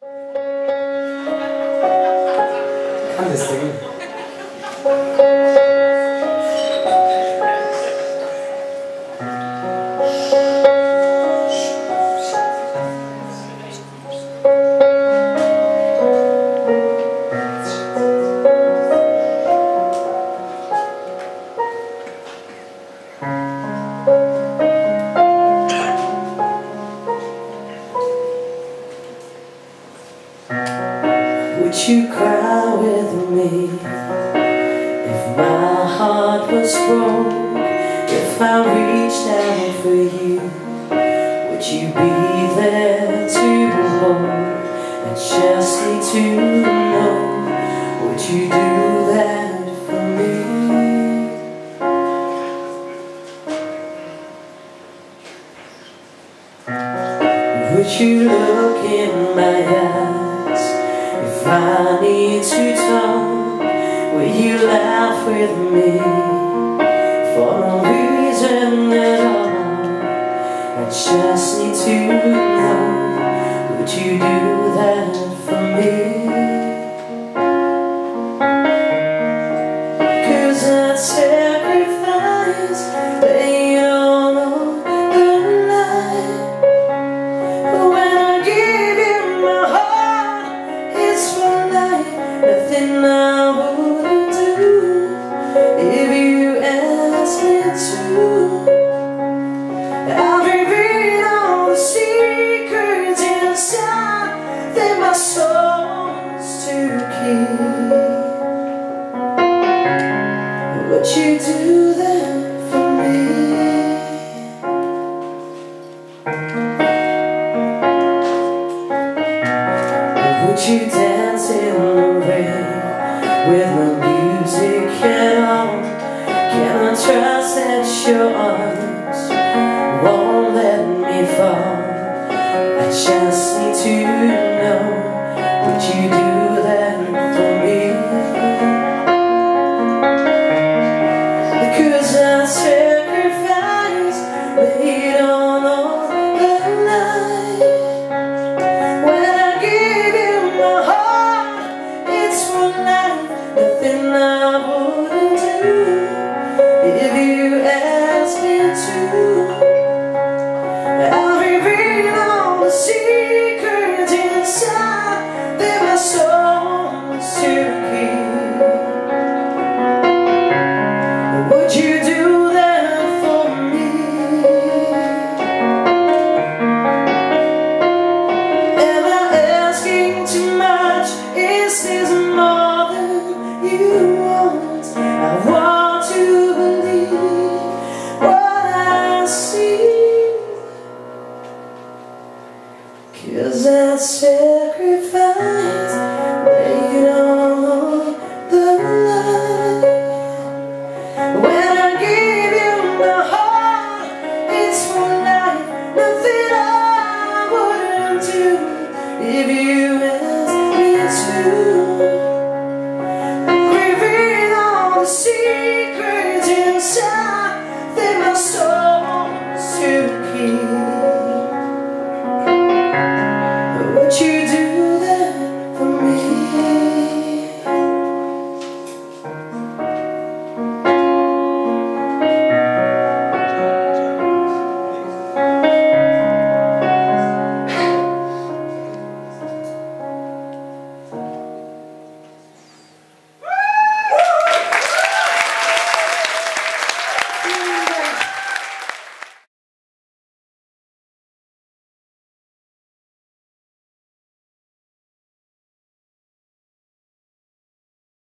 Kann das Ding. Would you cry with me if my heart was broke? If I reached out for you, would you be there to hold? I just need to know, would you do that for me? Would you look in my eyes if I need to talk? Will you laugh with me for no reason at all? I just need to know, would you do that for me? 'Cause I'd sacrifice, lay it all on the line. When I give you my heart, it's for life. Nothing I wouldn't do if you asked me to. I'll reveal all the secrets inside that my soul's to keep. Would you do that for me? Would you dance in the rain with no music at all? Can I trust that your arms won't let me fall? I just need to know, would you do that for me? Because I sacrifice, lay it all on the line. When I give you my heart, it's for life. Nothing I wouldn't do if you asked me to. I'll reveal all the secrets inside that my soul's to keep. Would you do that for me? Am I asking too much? Is this more than you want? I want to believe what I see, 'cause I sacrifice, lay it all on the line. When I give you my heart, it's for life. Nothing I wouldn't do if you